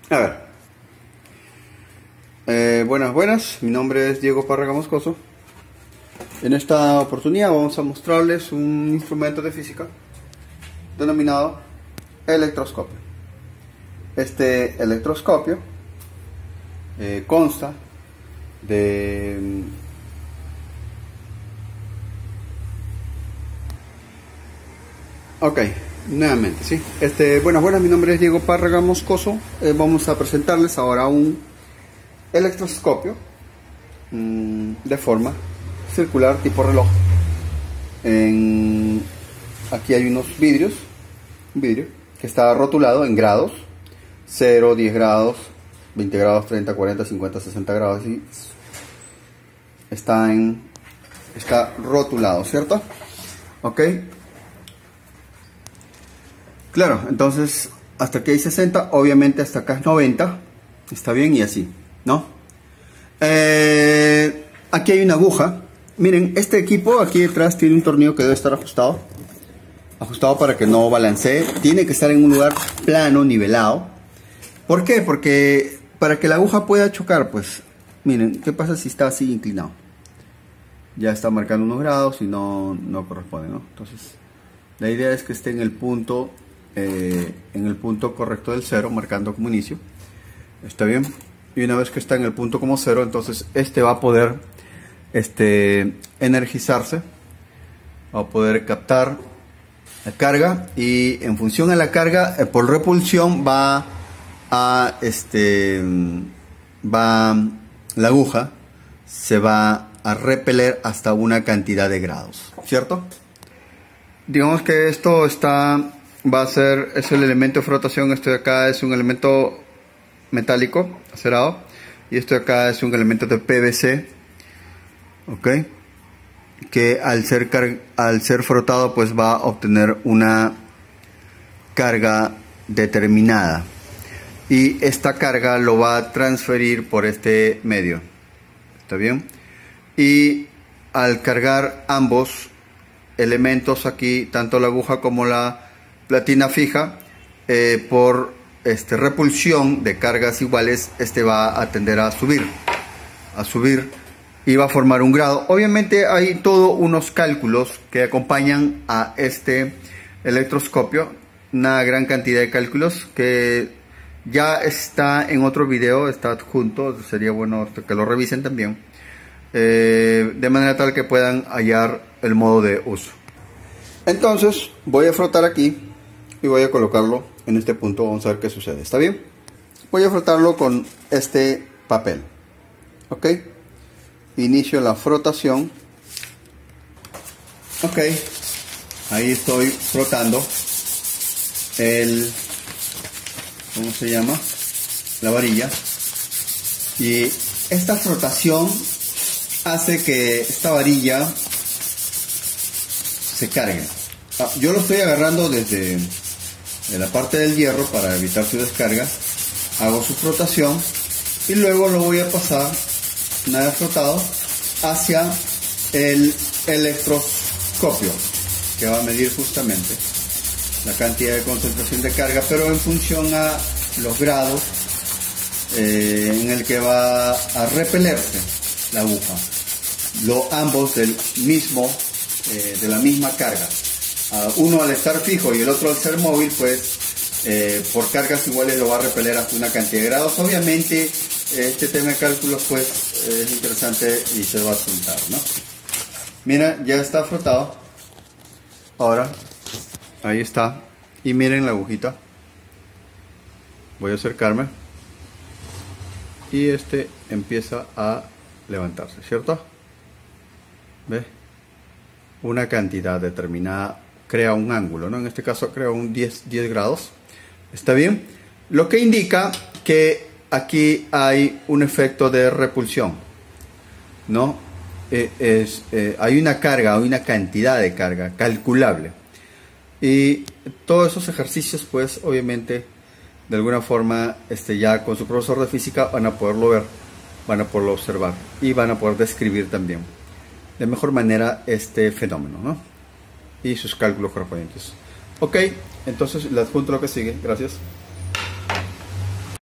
A ver, buenas, mi nombre es Diego Párraga Moscoso. En esta oportunidad vamos a mostrarles un instrumento de física denominado electroscopio. Este electroscopio consta de nuevamente, ¿sí? Buenas, mi nombre es Diego Párraga Moscoso. Vamos a presentarles ahora un electroscopio de forma circular tipo reloj. Aquí hay unos vidrios, un vidrio que está rotulado en grados: 0, 10 grados, 20 grados, 30, 40, 50, 60 grados, y está rotulado, ¿cierto? Ok. Claro, entonces hasta aquí hay 60, obviamente hasta acá es 90, está bien, y así, ¿no? Aquí hay una aguja. Miren, este equipo aquí detrás tiene un tornillo que debe estar ajustado para que no balancee. Tiene que estar en un lugar plano, nivelado. ¿Por qué? Porque para que la aguja pueda chocar, pues, miren, ¿qué pasa si está así inclinado? Ya está marcando unos grados y no corresponde, ¿no? Entonces, la idea es que esté en el punto correcto del cero, marcando como inicio. Está bien. Y una vez que está en el punto como cero, entonces va a poder energizarse, va a poder captar la carga, y en función a la carga, por repulsión la aguja se va a repeler hasta una cantidad de grados, ¿cierto? Digamos que esto es el elemento de flotación. Esto de acá es un elemento metálico acerado, y esto de acá es un elemento de PVC, ok, que al ser frotado pues va a obtener una carga determinada, y esta carga lo va a transferir por este medio, ¿está bien? Y al cargar ambos elementos aquí, tanto la aguja como la platina fija, por repulsión de cargas iguales, va a tender a subir y va a formar un grado. Obviamente hay todos unos cálculos que acompañan a este electroscopio, una gran cantidad de cálculos que ya está en otro video, está adjunto, sería bueno que lo revisen también, de manera tal que puedan hallar el modo de uso. Entonces voy a frotar aquí y voy a colocarlo en este punto. Vamos a ver qué sucede. ¿Está bien? Voy a frotarlo con este papel. Ok. Inicio la frotación. Ok. Ahí estoy frotando ¿cómo se llama? La varilla. Y esta frotación hace que esta varilla se cargue. Yo lo estoy agarrando desde la parte del hierro para evitar su descarga. Hago su frotación y luego lo voy a pasar, una vez frotado, hacia el electroscopio, que va a medir justamente la cantidad de concentración de carga, pero en función a los grados en el que va a repelerse la aguja, ambos de la misma carga. Uno al estar fijo y el otro al ser móvil, pues por cargas iguales lo va a repeler hasta una cantidad de grados. Obviamente este tema de cálculos pues es interesante y se va a apuntar, ¿no? Mira, ya está frotado. Ahora, ahí está. Y miren la agujita. Voy a acercarme. Y empieza a levantarse, ¿cierto? ¿Ves? Una cantidad determinada crea un ángulo, ¿no? En este caso crea un 10 grados. ¿Está bien? Lo que indica que aquí hay un efecto de repulsión, ¿no? Hay una carga, hay una cantidad de carga calculable. Y todos esos ejercicios, pues, obviamente, de alguna forma, ya con su profesor de física van a poderlo ver, van a poderlo observar y van a poder describir también de mejor manera este fenómeno, ¿no? Y sus cálculos correspondientes. Ok, entonces le adjunto lo que sigue. Gracias.